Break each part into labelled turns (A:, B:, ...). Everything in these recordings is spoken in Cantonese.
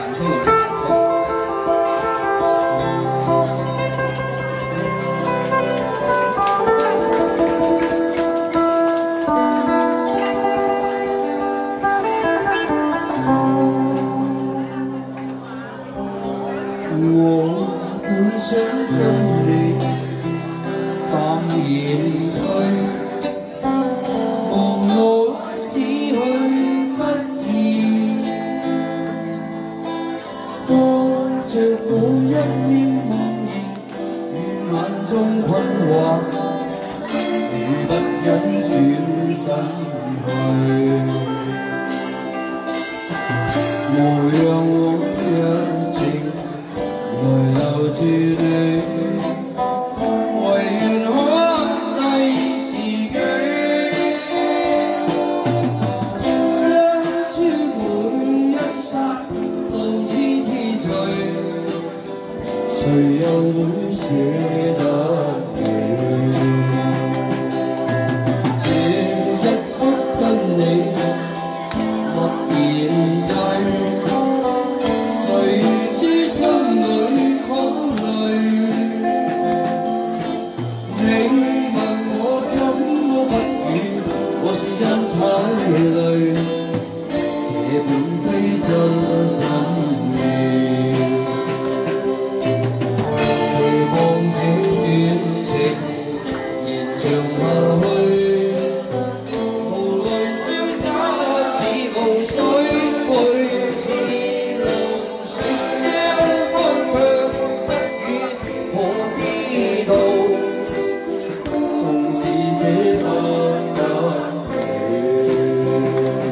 A: 感受能力不错。
B: 我本想跟你淡然去，無奈只去不易。當着我一臉茫然，與眼中困惑，如不忍轉身去，無讓我一直來留住你，唯願控制自己。相處每一剎都痴痴醉，誰又會捨得你？這一刻跟你默然對，誰知心裏恐懼。你問我怎麼不語，我是因太累，這本非真心意。期望這段情延長下去，無奈瀟灑似露水，去似流水，這方向不遠，我知道，縱是捨不得你。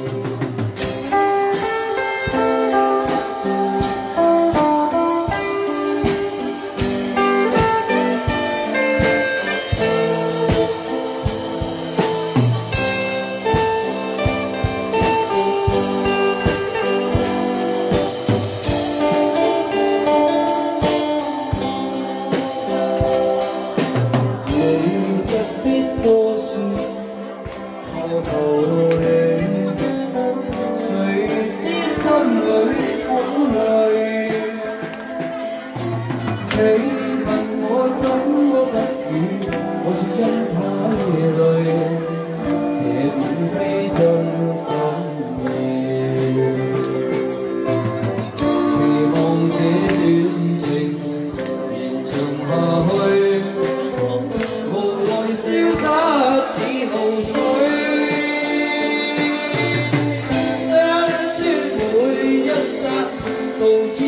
B: 你不必多說，我求你，誰知心裏恐懼。你問我怎麼不語，我說因太累，這本非真心意。期望這段情延長下去，無奈瀟灑似露水，相處每一剎都知